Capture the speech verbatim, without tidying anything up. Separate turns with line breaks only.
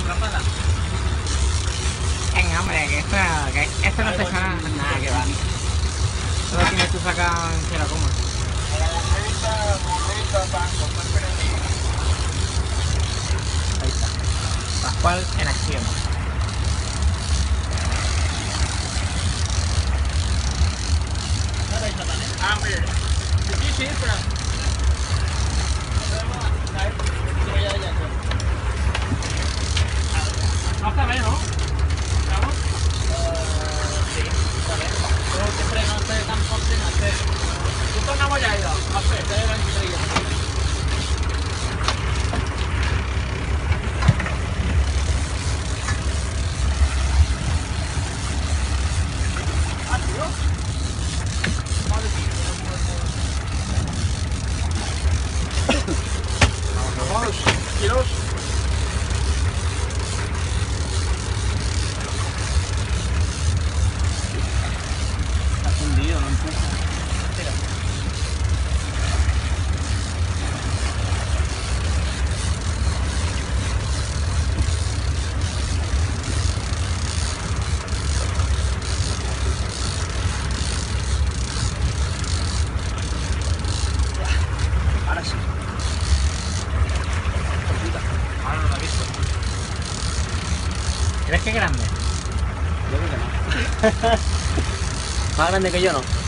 Venga, hombre, que esto, que esto no pesa nada. Nada, que va. Solo tienes que sacar en cero coma. Ahí está. Pascual en acción.
Ah, hombre. Sí, sí, pero... No está bien, ¿no? ¿Estamos? Sí, está bien. Pero siempre no esté tan fuerte en hacer. ¿Tú tornamos ya ido? A ver, te deben estrella. Ah, tío. Vale, vamos, kilos.
Está fundido, no empuja.
Mira.
Ahora sí.
Ahora no lo he visto.
¿Crees que es grande?
Yo creo que no. Más grande que yo no.